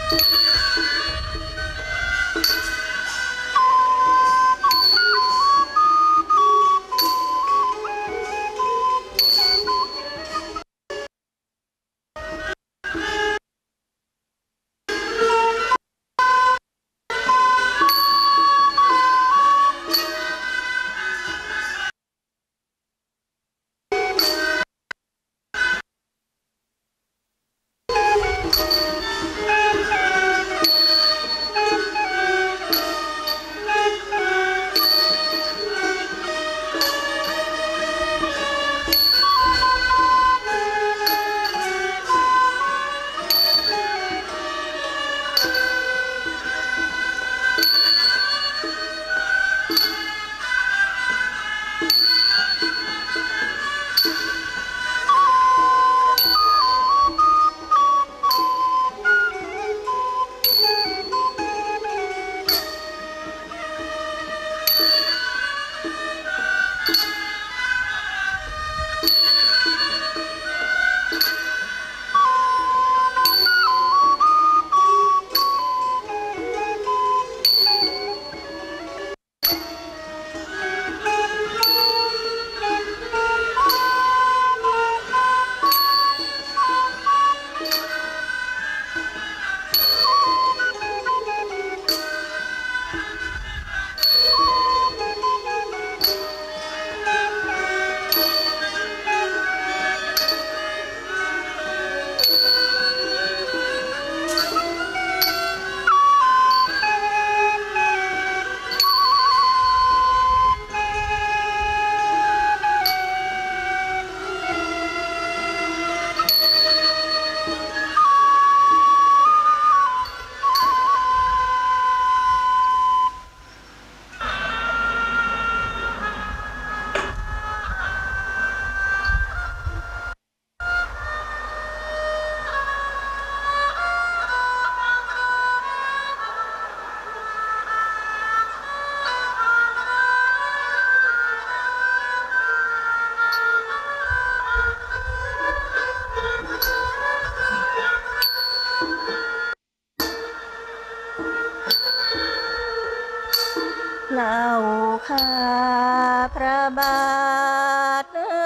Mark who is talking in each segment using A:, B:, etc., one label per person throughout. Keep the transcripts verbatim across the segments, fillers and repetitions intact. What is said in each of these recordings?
A: เล่าข้าพระบาท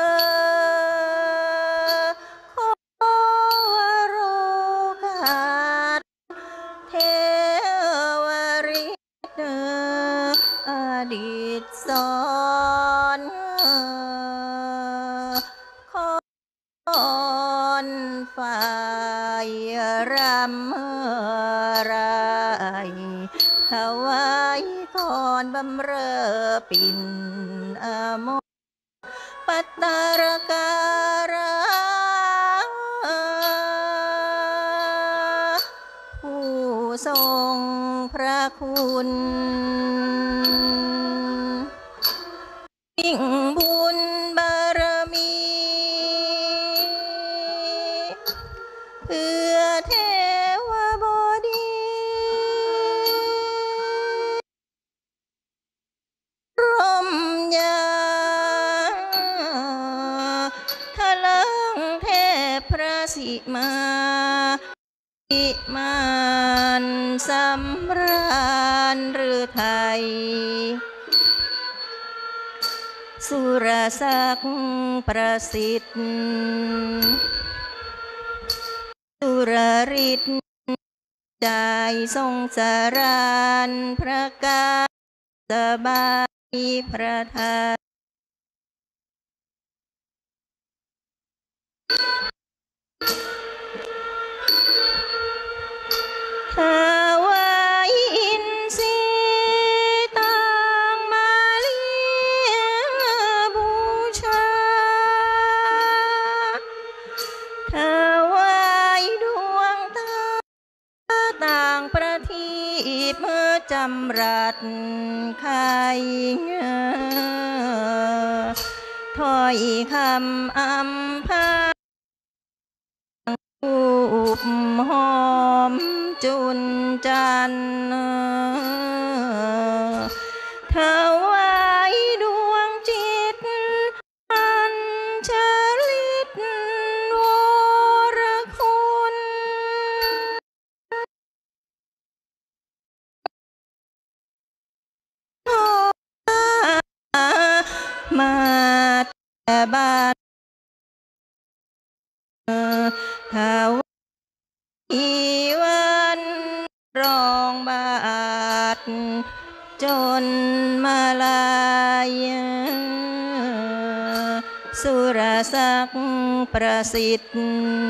A: ขอวโรกาสเทวฤทธิ์อดีตสอนขอนฝ่ายรำไรถวายก่อนบำเรอปิ่นอมรปัตตรการะผู้ทรงพระคุณยิ่งบุญบารมีเพื่อเทวบดีร่มยาทะลังเทพพระสิมาอิมานสำราญฤทัยสุรศักดิ์ประสิทธิ์สุรฤทธิ์ใจทรงสารานพระกาสบายพระทัยถวายอินทรีย์ต่างมาเลี้ยงบูชาถวายดวงตาต่างประทีปเมื่อจำรัดไข่ถ้อยคำอำพารูปหอมจุนจันถวายดวงจิตอัญชลิตวรคุณบ้านถาววันรองบาทจนมาลายสุรศักดิ์ประสิทธิ์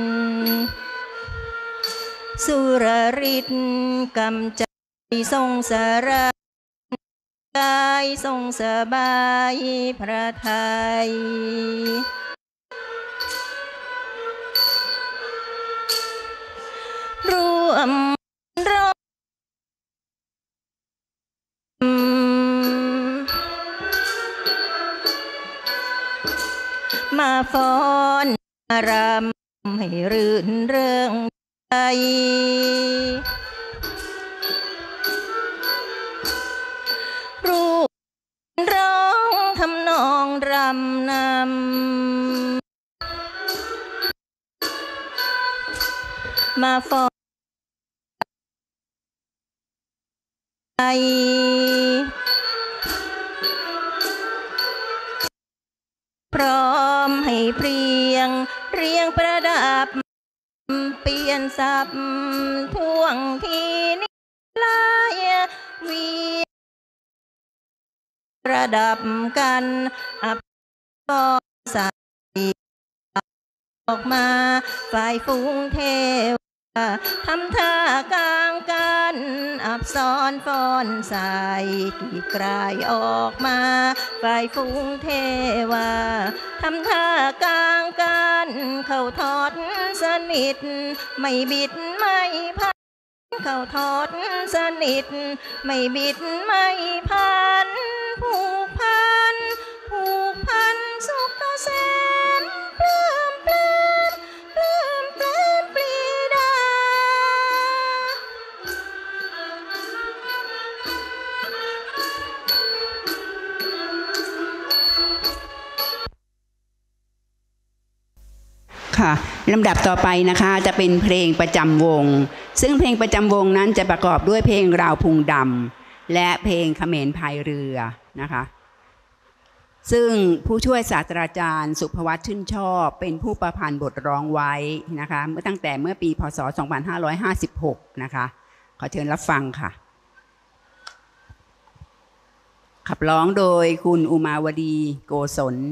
A: สุรฤทธิ์กำจัดทรงสารกายทรงสบายพระทัยร่วมร้องมาฟ้อนรำให้รื่นเริงใจรูปร้องทำนองรำนำมาฟ้อนพร้อมให้เพรียงเรียงประดับเปลี่ยนสับท่วงทีนิลายวีประดับกันอับก็ใส่ออกมาฝ่ายฝูงเทวทำท่ากลางกันอับซ้อนฟ้อนใส่กีกลายออกมาฝ่ายฝูงเทวาทำท่ากลางกันเข้าทอดสนิทไม่บิดไม่พันเข้าทอดสนิทไม่บิดไม่พันผูกพันผูกพันสุขเกษมปลื้มปลื้มปลื้มปลื้มปรีดา
B: ค่ะลำดับต่อไปนะคะจะเป็นเพลงประจำวงซึ่งเพลงประจำวงนั้นจะประกอบด้วยเพลงราวพุงดำและเพลงเขมรพายเรือนะคะซึ่งผู้ช่วยศาสตราจารย์สุภวัฒน์ชื่นชอบเป็นผู้ประพันธ์บทร้องไว้นะคะเมื่อตั้งแต่เมื่อปีพ.ศ. สองพันห้าร้อยห้าสิบหกนะคะขอเชิญรับฟังค่ะขับร้องโดยคุณอุมาวดีโกศล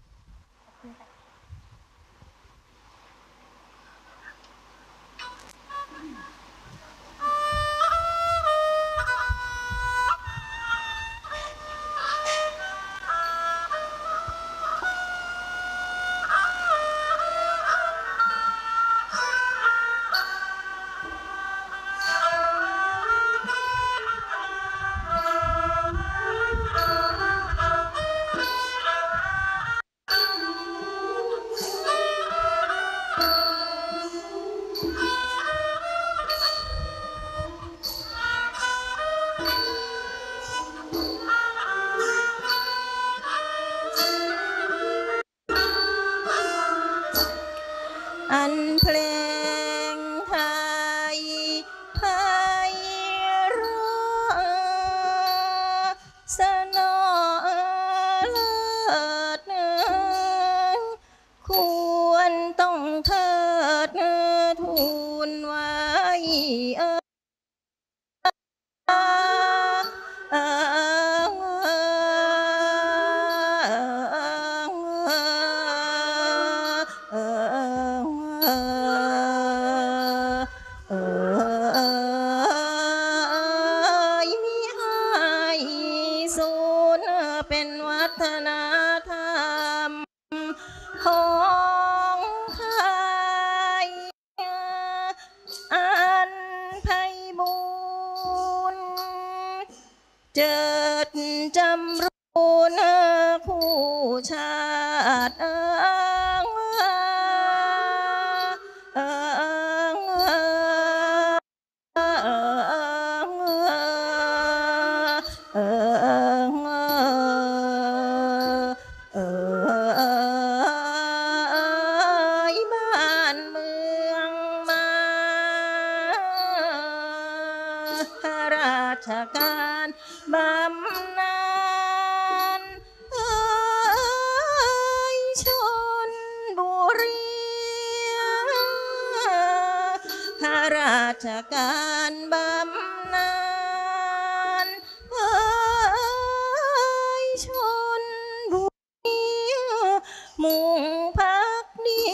A: อันเพลงไทยไพเราะสนอเลิศควรต้องเทิดทูลไว้เป็นวัฒนธรรมของไทยอันไพบูรณ์เจิดจำรูนคู่ชาติราชการบำนาญเอ่ยชราชการบำนาญเอ่ยชนบุรีมุ่งพักดี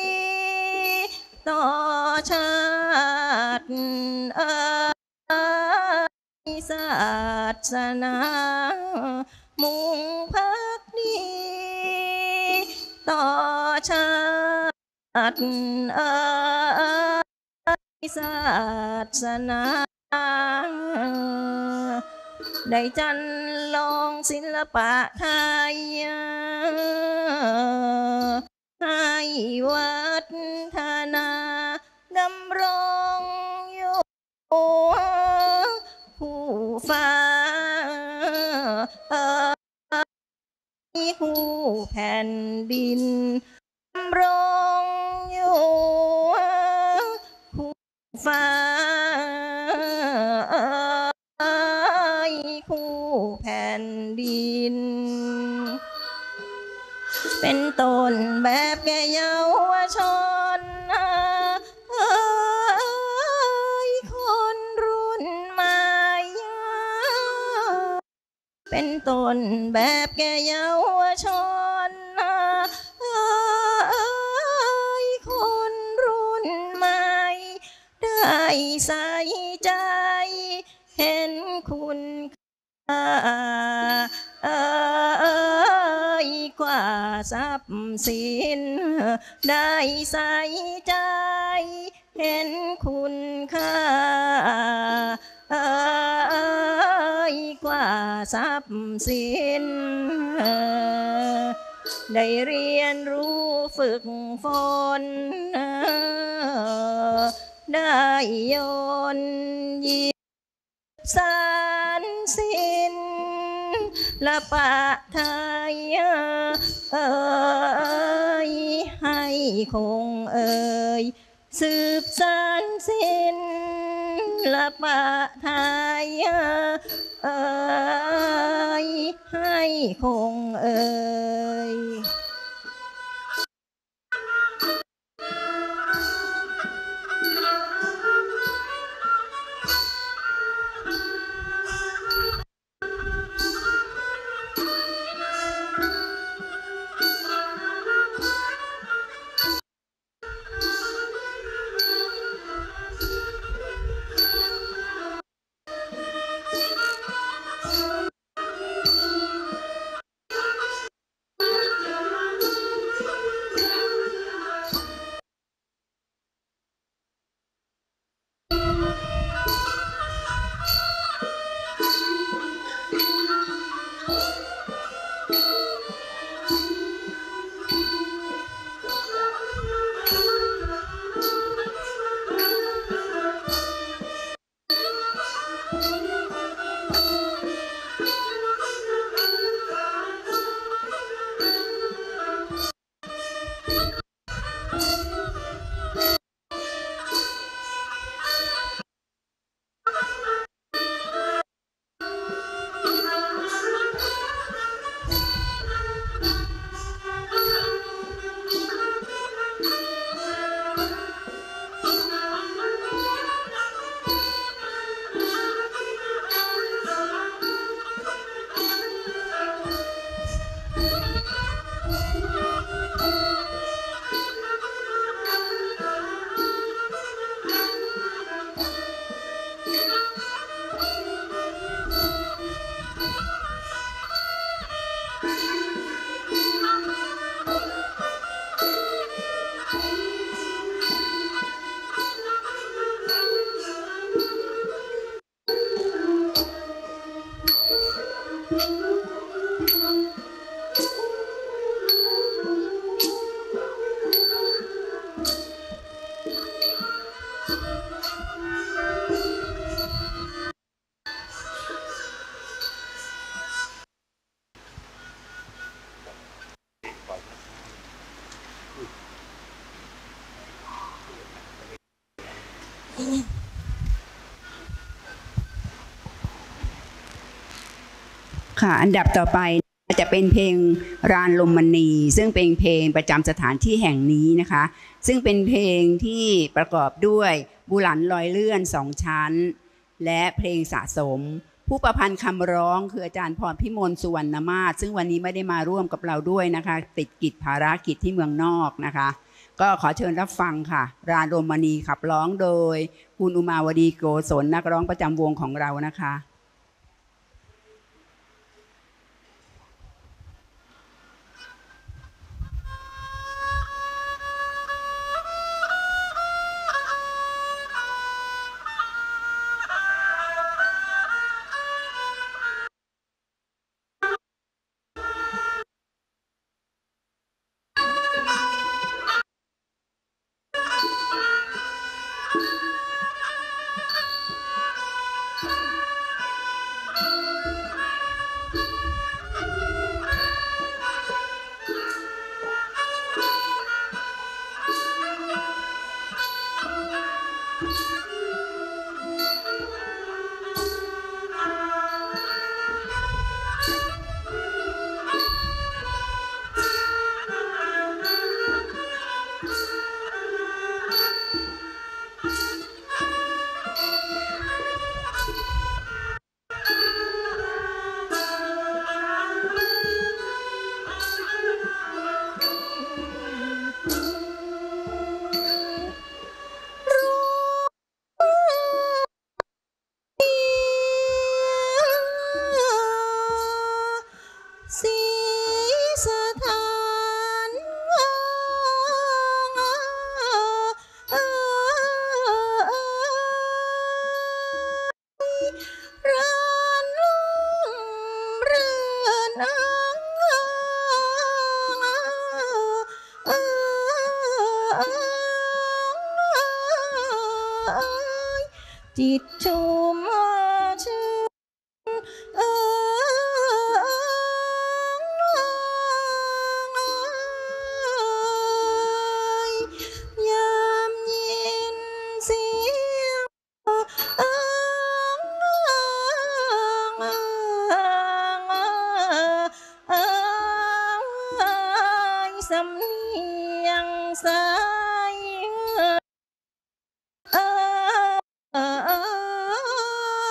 A: ต่อชาติเอ่ยศาสนามุ่งพักดีต่อชาติเอ่ยศาสนาได้จันลงศิลปะไทยให้วัฒนาดำรงอยู่ผู้ฟ้าเอ่ยผู้แผ่นดินดำรงอยู่ผู้ฟ้าเอ่ยผู้แผ่นดินเป็นต้นแบบแก่เยาวชนเอ่ยคนรุ่นใหม่เป็นต้นแบบแก่เยาวชนเอ่ยคนรุ่นใหม่ได้ใส่ใจเห็นคุณค่าเอ่ยกว่าทรัพย์สินได้ใส่ใจเห็นคุณค่าเอ่ยกว่าทรัพย์สินได้เรียนรู้ฝึกฝนได้ยนยิบสานศิลและปะไทยเอ่ยให้คงเอ่ยสืบสานศิลและปะไทยเอ่ยให้คงเอ่ย
B: ค่ะอันดับต่อไปจะเป็นเพลงรานลมมณีซึ่งเป็นเพลงประจำสถานที่แห่งนี้นะคะซึ่งเป็นเพลงที่ประกอบด้วยบุหลันลอยเลื่อนสองชั้นและเพลงสะสมผู้ประพันธ์คำร้องคืออาจารย์พรพิมลสุวรรณมาศซึ่งวันนี้ไม่ได้มาร่วมกับเราด้วยนะคะติดกิจภารกิจที่เมืองนอกนะคะก็ขอเชิญรับฟังค่ะราโรมณีขับร้องโดยคุณอุมาวดีโกศลนักร้องประจำวงของเรานะคะ
A: สีสถานร้านลุ่มเรือนจิตชุ่มชื่นเอ่ยยามเย็นเสียงเอ่ยสำเนียงสายเอ่ย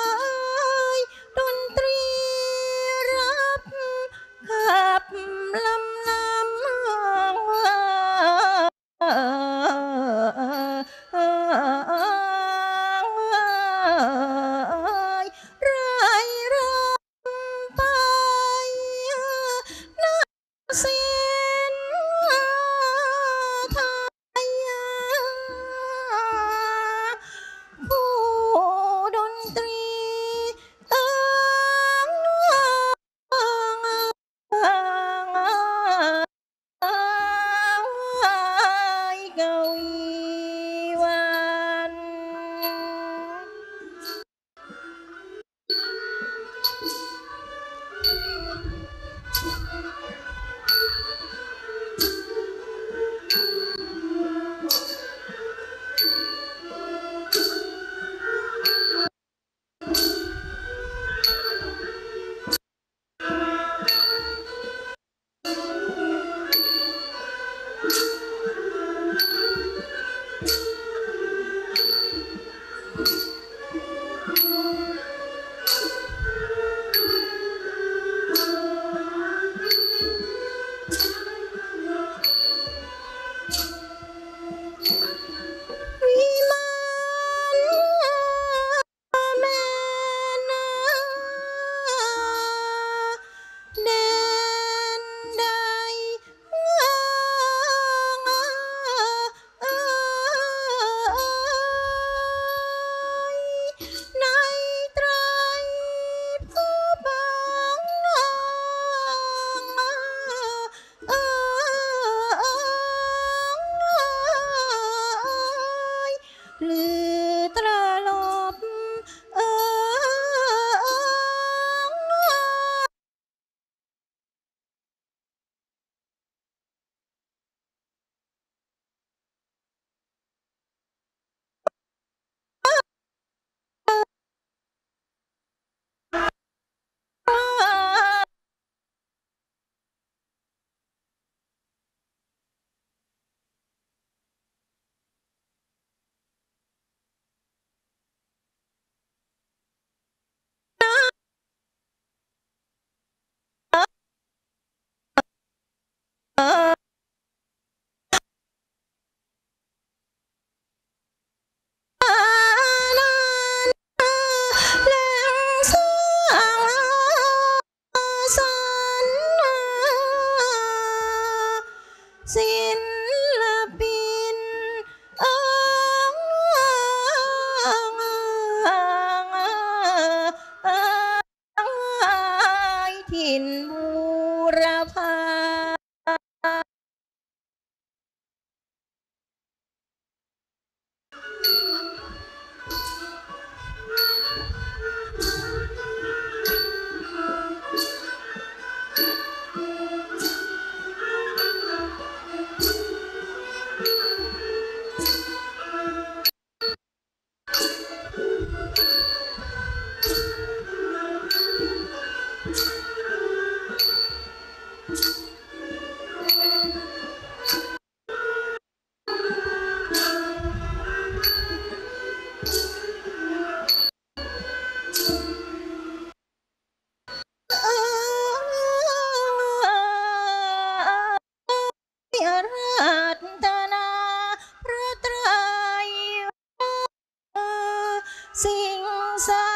A: สิงสา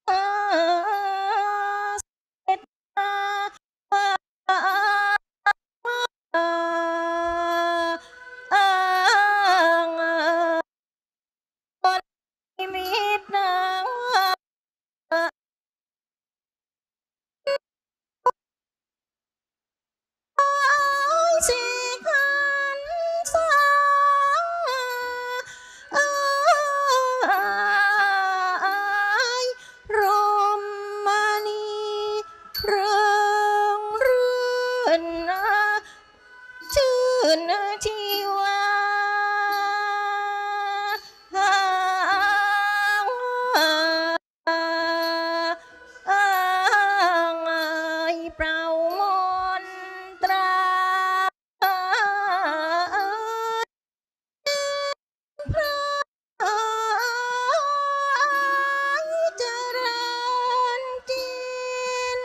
A: เสด็จมาอ้างคนมิตรนางสิขันสารมณีเริงรื่นชื่นชีวาเปล่ามนตราพระเจริญจิน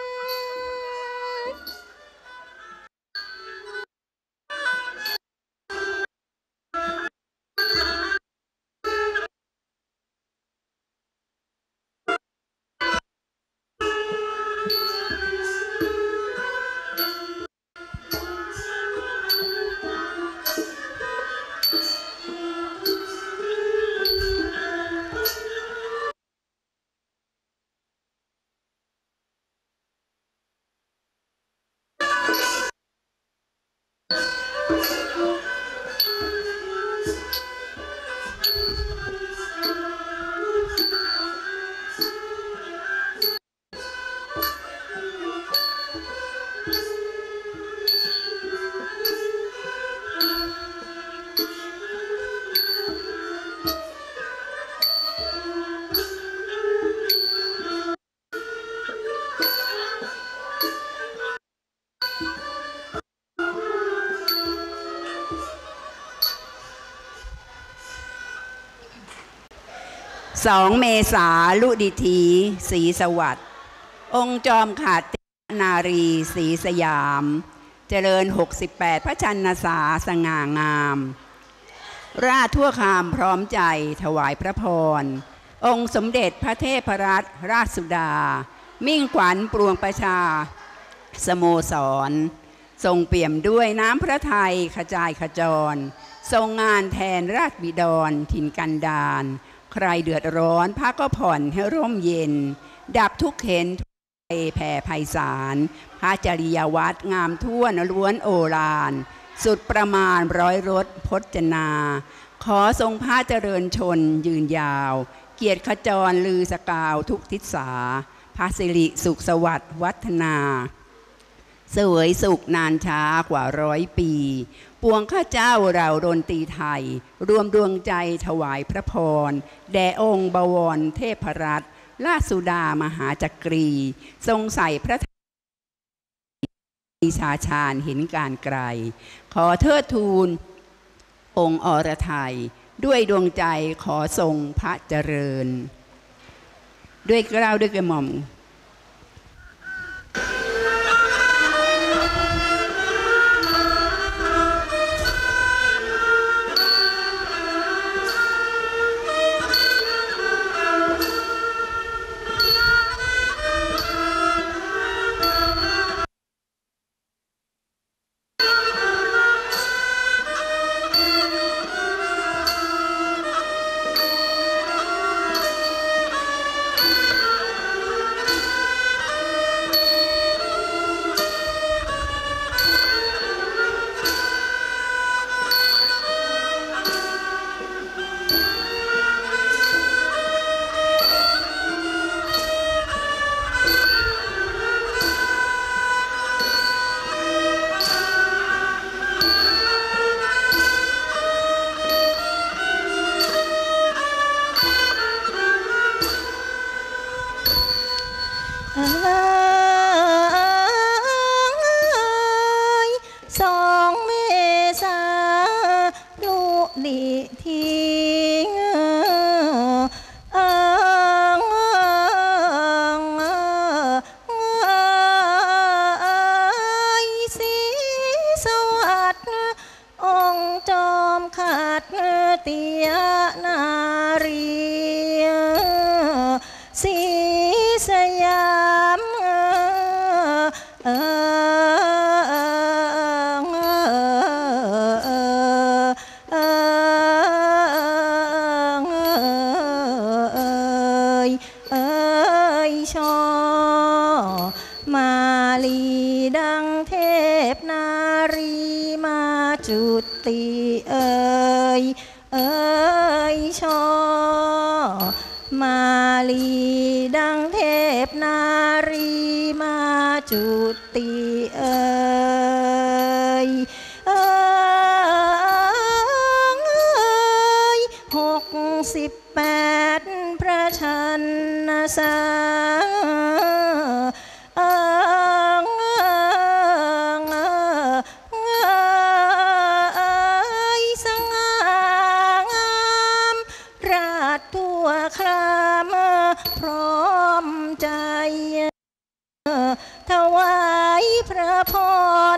B: สองเมษาลุดิธีศรีสวัสดิ์องค์จอมขาดนารีศรีสยาม เจริญหกสิบแปดพระชนสาสง่างาม ราชทั่วคามพร้อมใจถวายพระพรองค์สมเด็จพระเทพรัตนราชสุดา มิ่งขวัญปวงประชาสโมสรทรงเปี่ยมด้วยน้ำพระทัยขจายขจรทรงงานแทนราชบิดรถิ่นกันดารใครเดือดร้อนพระก็ผ่อนให้ร่มเย็นดับทุกเข็นแผ่ไพศาลพระจริยวัตรงามทั่วนล้วนโอฬารสุดประมาณร้อยรถพจนาขอทรงพระเจริญชนยืนยาวเกียรติขจรลือสกาวทุกทิศาพระสิริสุขสวัสดิ์วัฒนาเสวยสุขนานช้ากว่าร้อยปีปวงข้าเจ้าเราดนตรีไทยรวมดวงใจถวายพระพรแด่องค์บวรเทพรัตน์ราชสุดามหาจักรีทรงใส่พระชาชาญเห็นการไกลขอเทิดทูลองค์อรไทยด้วยดวงใจขอทรงพระเจริญด้วยเกล้าด้วยกระหม่อม
A: เออเอยชอมาลีดังเทพนารีมาจุติเอยเอยชอมาลีดังเทพนารีมาจุติเอยเอยหกสิบแปดพระชันสาเอยสง่างามราชทั่วครามพร้อมใจถวายพระพร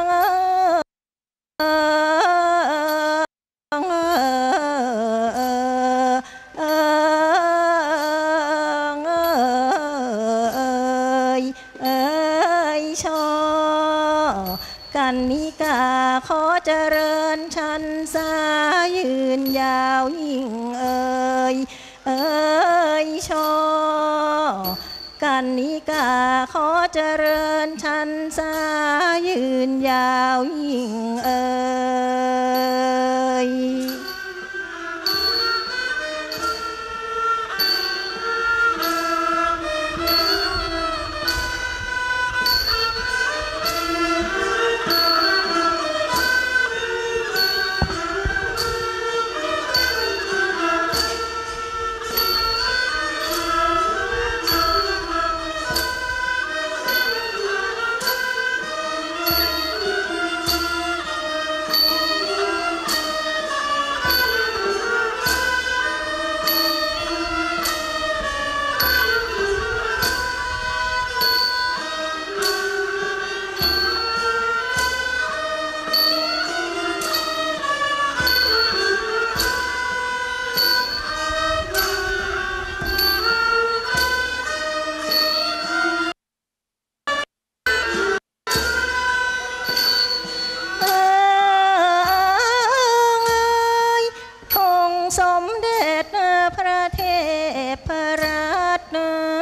A: กันนิกาขอเจริญชันสายืนยาวยิ่งเอ่ยเอ่ยชอกันนิกาขอเจริญชันสายืนยาวยิ่งเอ่ยสมเด็จพระเทพรัตน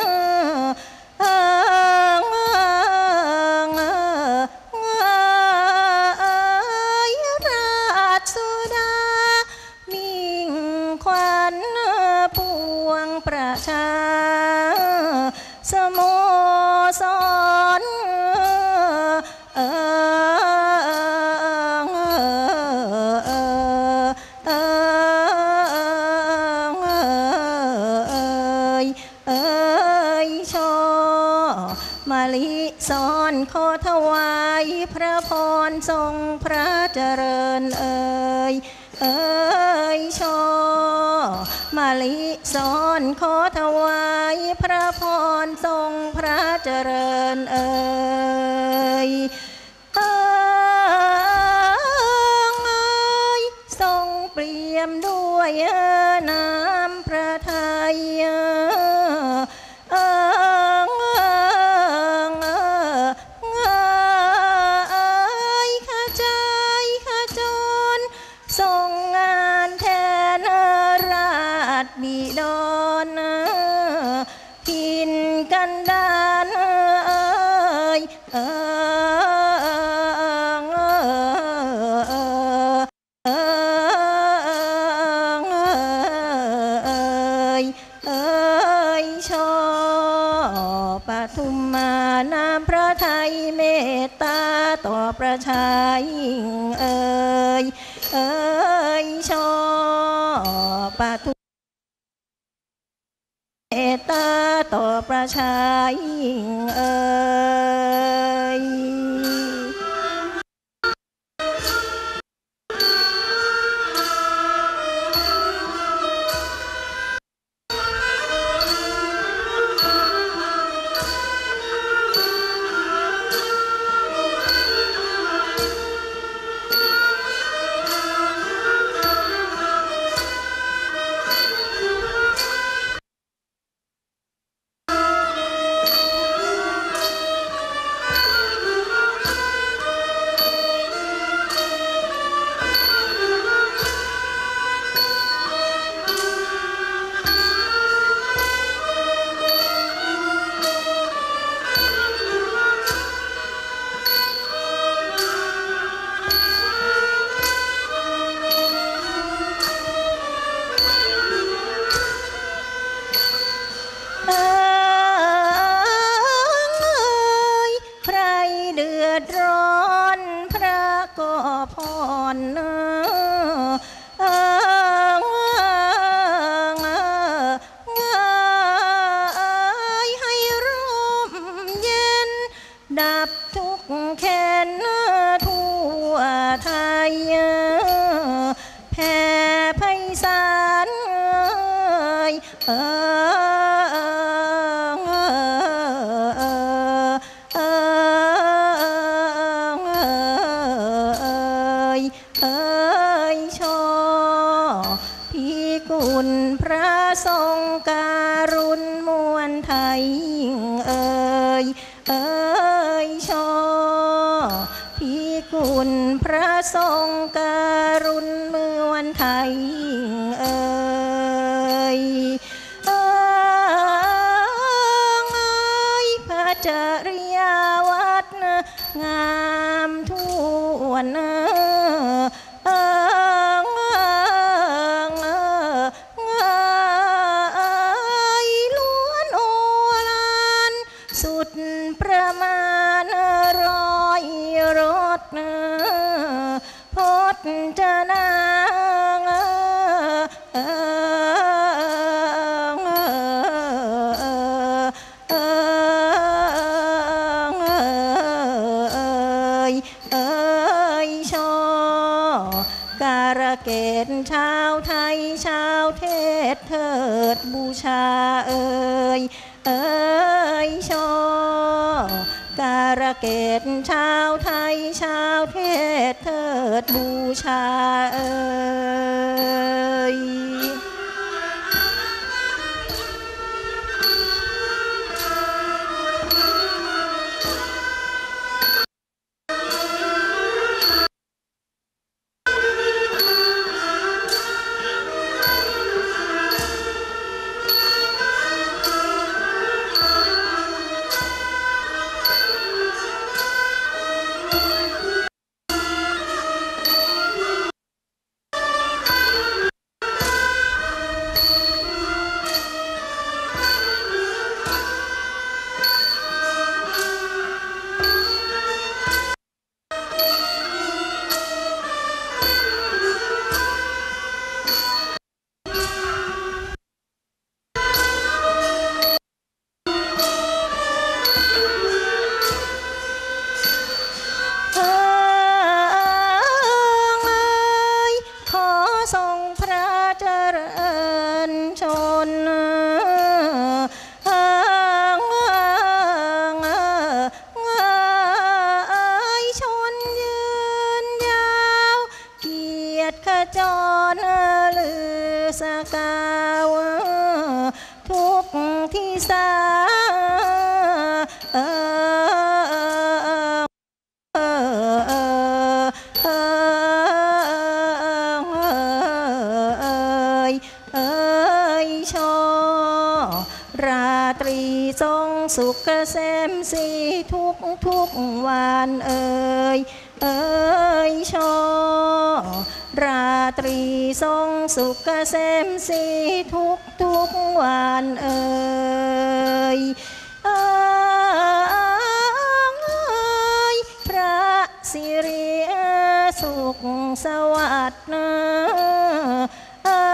A: ราชสุดามิ่งขวัญปวงประชาสโมสรเอมาลิสอนขอถวายพระพรทรงพระเจริญเอ่ยเอ่ยชอมาลิสอนขอถวายพระพรทรงพระเจริญเอ่ยเอ่ยทรงเปี่ยมด้วยน้ำพระทัยทรงงานแทนราชบิดรพินกันดานเอ่ยเอ่ยเอ่ยชอปทุมมาน้ำพระทัยเมตตาต่อประชายิ่งเอ่ยเอ่ยชอปทุมเมตตาต่อประชายิ่งเอ่ย ขการุณมวลไทยยิ่งเอ่ยเอ่ยชอพี่คุณพระทรงการุณมวลไทยยิ่งเอ่ยเอ่ยพระจริยาวัดงามทั่วหน้าเอ่ยล้วนโอฬารสุดประมาณร้อยรถพจนา การะเกดชาวไทยชาวเทศเถิดบูชาเอ่ยเอ่ยชอการะเกดชาวไทยชาวเทศเถิดบูชาเอ่ยจรลือสกาวทุกที่สาเออเออเออเออเอยชอราตรีทรงสุขเกษมสีทุกทุกวันเอยเอยชอราตรีทรงสุขเกษมสีทุกทุกวันเอ่ยเอ่ยพระสิริสุขสวัสดิ์เอ่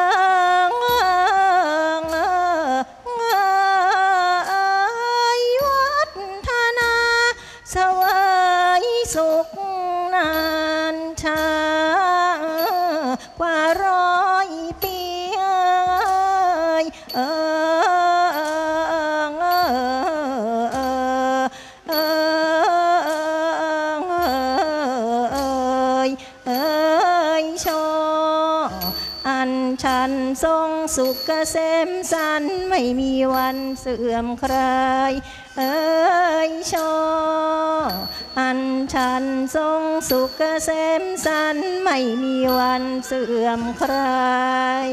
A: ยวัฒนาสวยสุขนานชากว่าร้อยปีเอ่ยเอ่ยชออันชันทรงสุขเกษมสันต์ไม่มีวันเสื่อมคลายเอ่ยชออันชันทรงสุขเกษมสันต์ไม่มีวันเสื่อมคลาย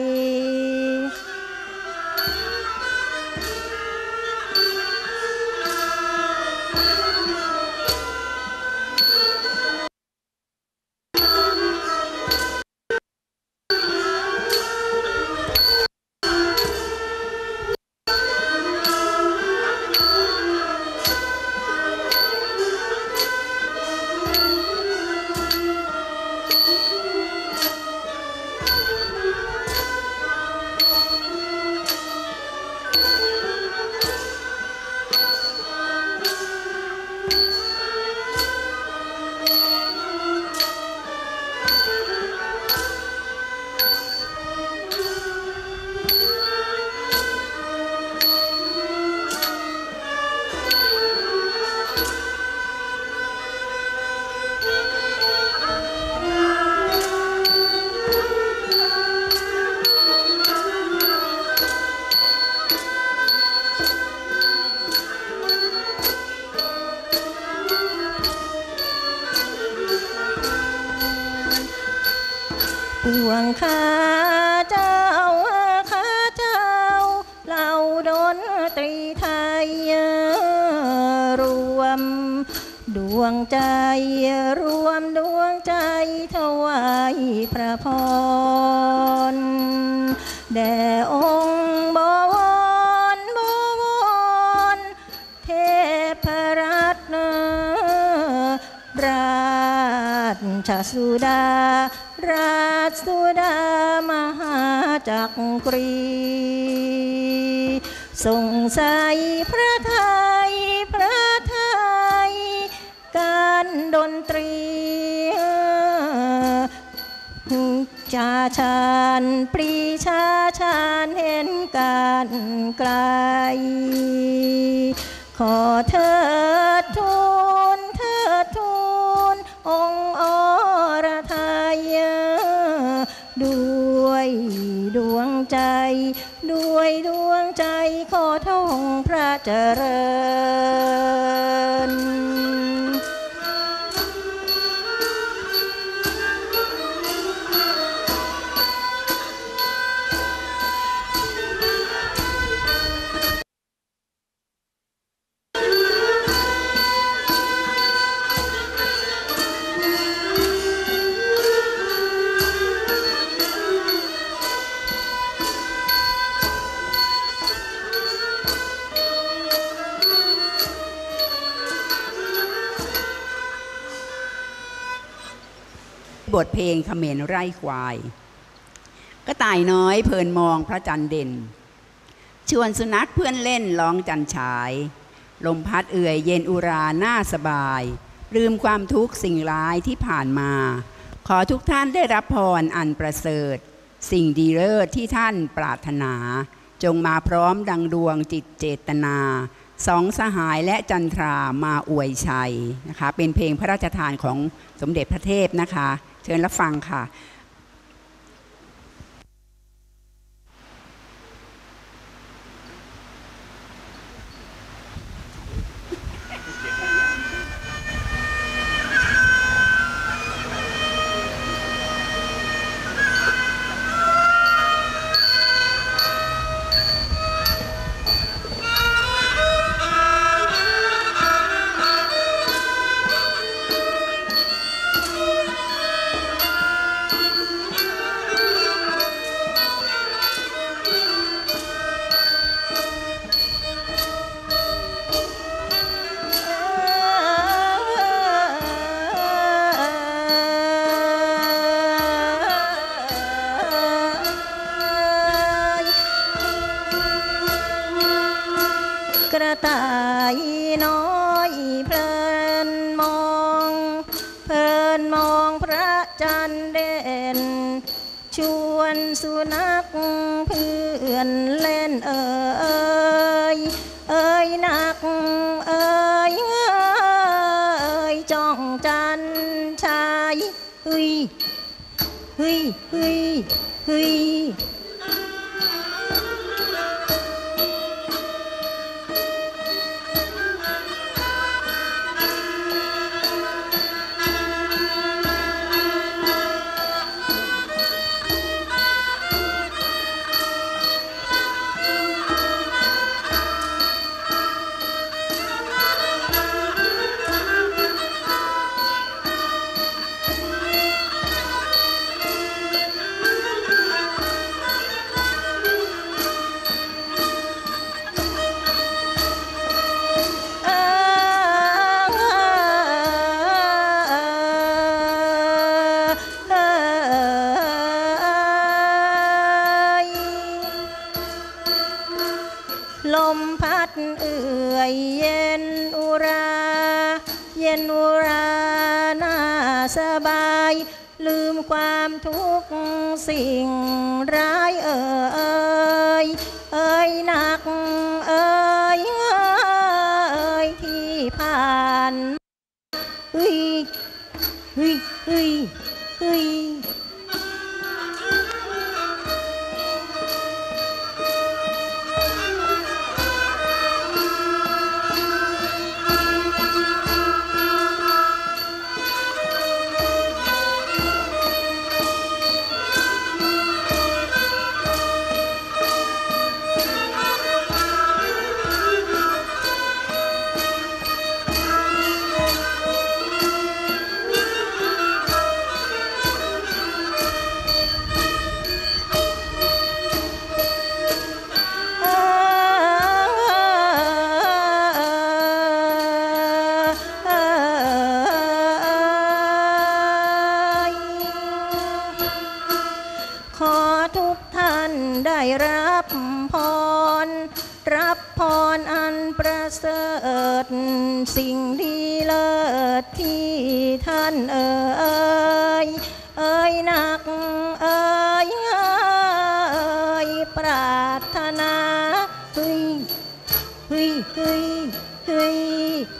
A: ข้าเจ้าข้าเจ้าเหล่าดนตรีไทยรวมดวงใจรวมดวงใจถวายพระพรแด่องค์บวรบวรเทพรัตนราชสุดาราชสุดามหาจักรีทรงใส่พระไทยพระไทยการดนตรีชาชาญปรีชาชาญเห็นการไกลขอเถิดทูลเถิดทูลองค์อรไทยด้วยดวงใจด้วยดวงใจขอทงพระเจริญ
B: บทเพลงเขมรไร่ควายกระต่ายน้อยเพลินมองพระจันทร์เด่นชวนสุนัขเพื่อนเล่นร้องจันฉายลมพัดเอื่อยเย็นอุราหน้าสบายลืมความทุกข์สิ่งร้ายที่ผ่านมาขอทุกท่านได้รับพรอันประเสริฐสิ่งดีเลิศที่ท่านปรารถนาจงมาพร้อมดังดวงจิตเจตนาสองสหายและจันทรามาอวยชัยนะคะเป็นเพลงพระราชทานของสมเด็จพระเทพนะคะเชิญรับฟังค่ะ
A: กระต่ายน้อยเพลินมองเพลินมองพระจันทร์เด่นชวนสุนัขเพื่อนเล่นเอ่ยเอ่ยนักเอ่ยเอ่ยจ้องจันชายเฮ้ยเฮ้ยเฮ้ยเฮ้ยลมพัดเอื่อยเย็นอุราเย็นอุราน่าสบายลืมความทุกข์สิ่งร้ายเอ่ยเอ่ยหนักเอ่ยเอ่ยที่ผ่านเฮ้ยเฮ้ยเฮ้ยเฮ้ยรอันประเสริฐสิ่งดีเลิศที่ท่านเอ่ยเอ่ยหนักเอ่ยเอ่ยปรารถนาเฮ้ยเฮ้ยเฮ้ยเฮ้ย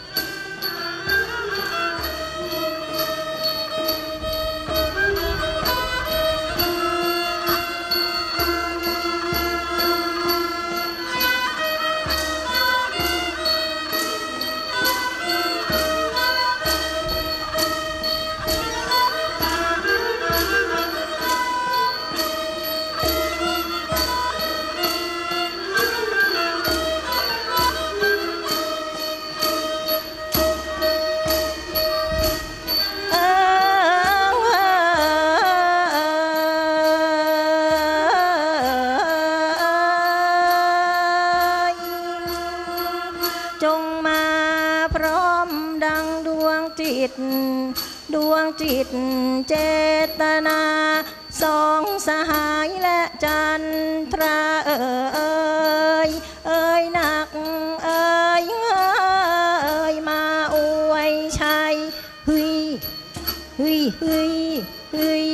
A: จงมาพร้อมดังดวงจิตดวงจิตเจตนาสองสหายและจันทราเอ่ยเอ่ยหนักเอ่ยเอ่ยมาอวยชัยเฮ้ยเฮ้ยเฮ้ยเฮ้ย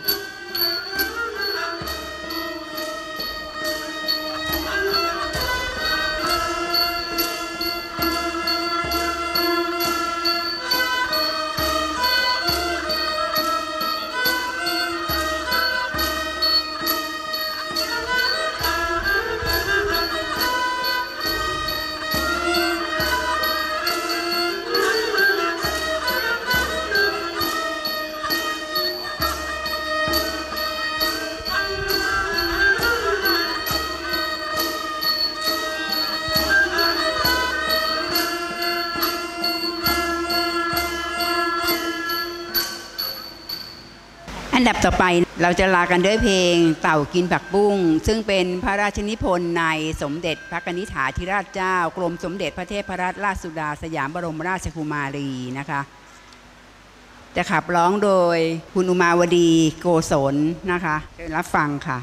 B: อันดับต่อไปเราจะลากันด้วยเพลงเต่ากินผักบุ้งซึ่งเป็นพระราชนิพนธ์ในสมเด็จพระกนิษฐาธิราชเจ้ากรมสมเด็จพระเทพรัตนราชสุดาสยามบรมราชกุมารีนะคะจะขับร้องโดยคุณอุมาวดีโกศลนะคะเชิญรับฟังค่ะ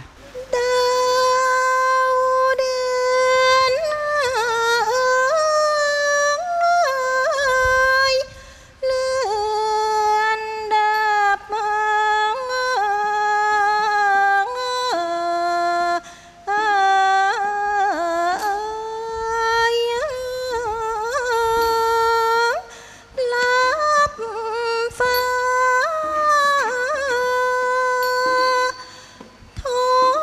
A: ท้อง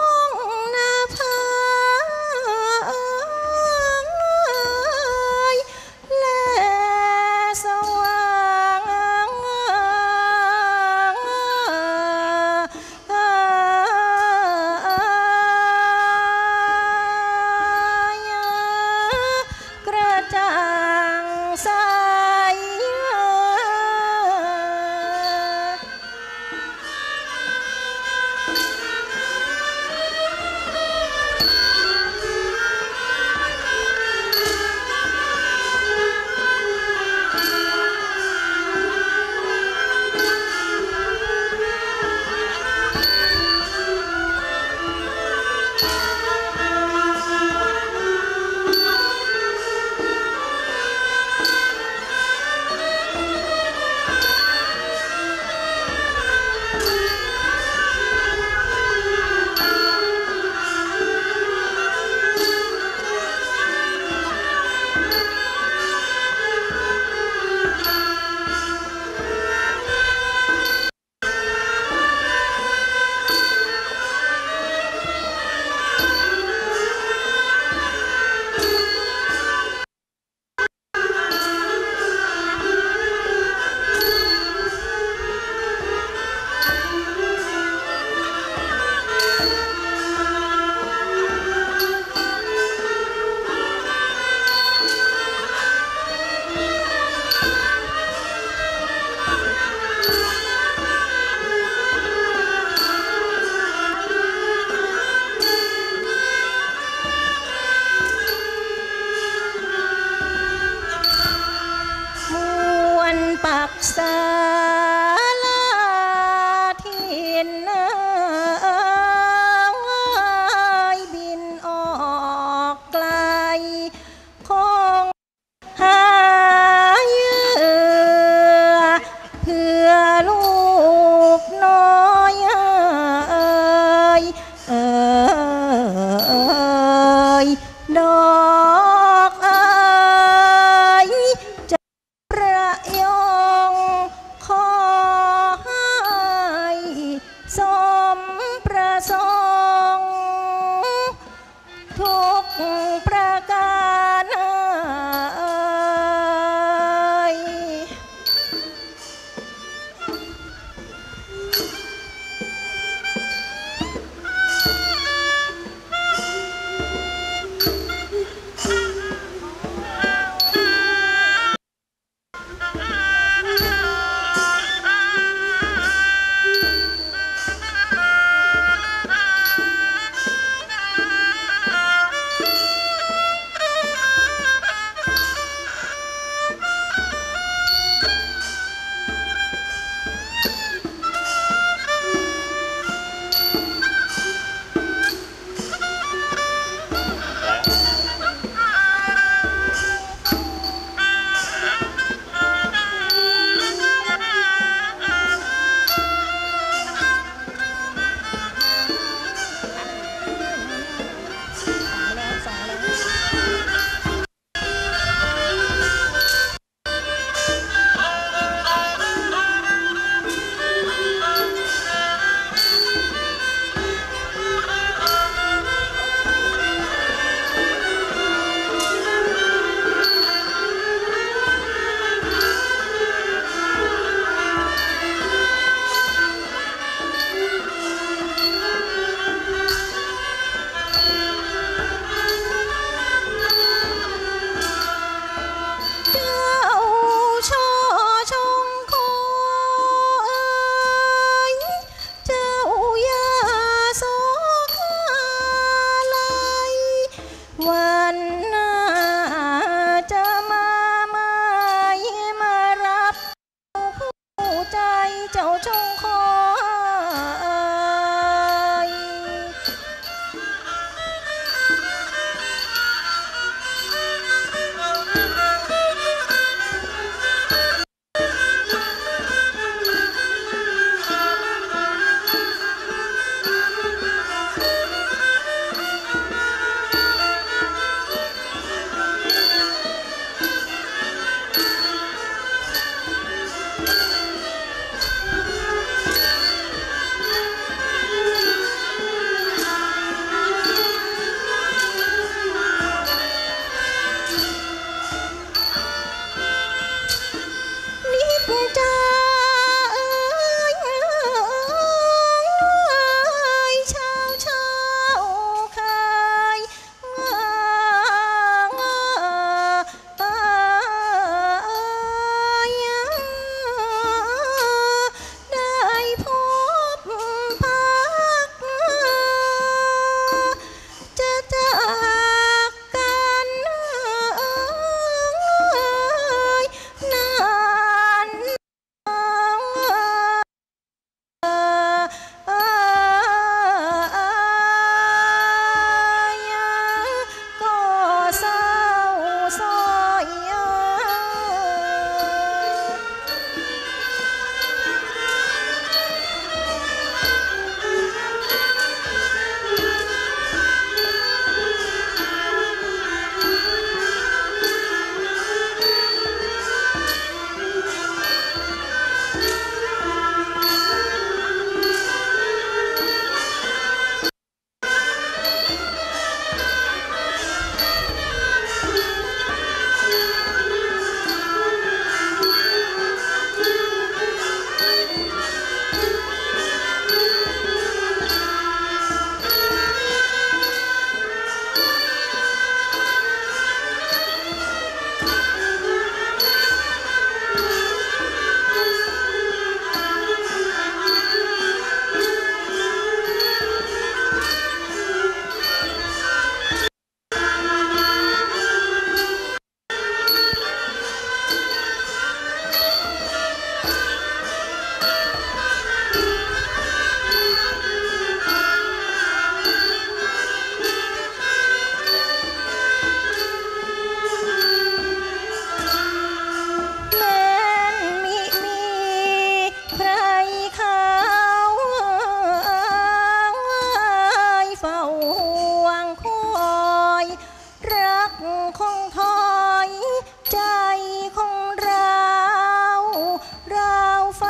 A: คงถอยใจคงร้าวราวไฟ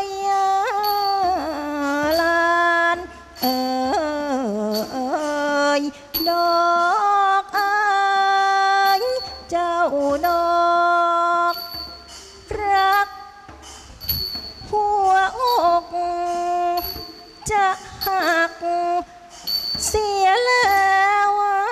A: ลานเอ่ยดอกอายเจ้าดอกรักหัวอกจะหักเสียแล้ว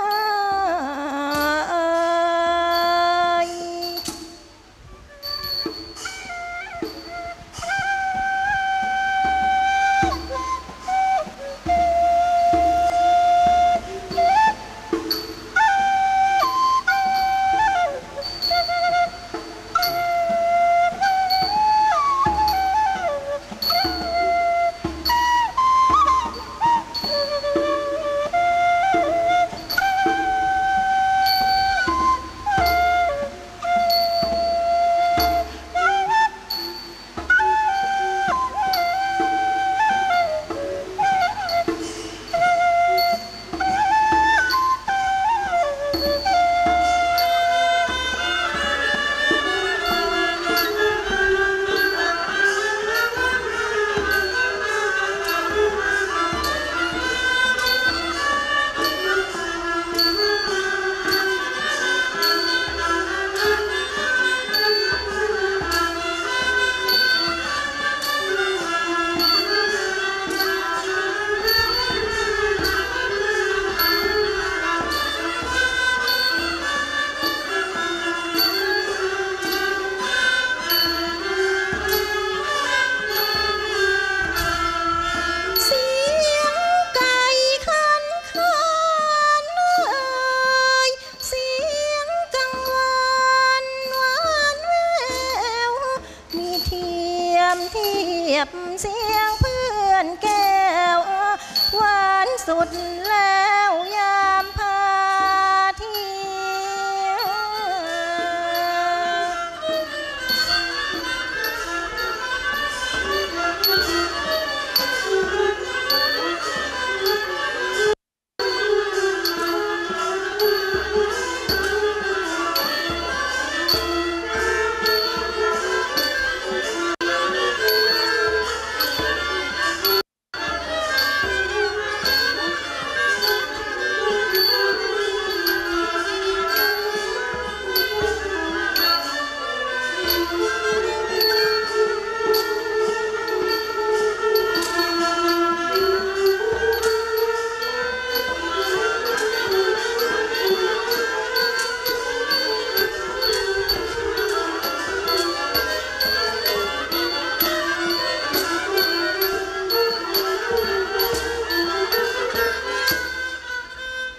A: เทียบเสียงเพื่อนแก้วหวานสุดแล้ว